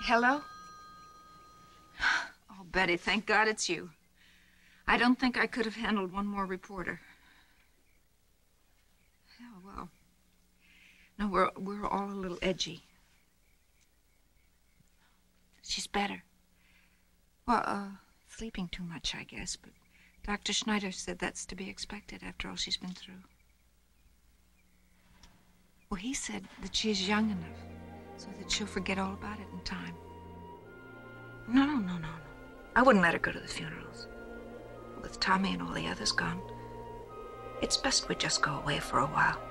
Hello? Oh, Betty, thank God it's you. I don't think I could have handled one more reporter. Yeah, well, no, we're all a little edgy. She's better. Well, sleeping too much, I guess, but Dr. Schneider said that's to be expected after all she's been through. Well, he said that she's young enough so that she'll forget all about it in time. No. I wouldn't let her go to the funerals. With Tommy and all the others gone, it's best we just go away for a while.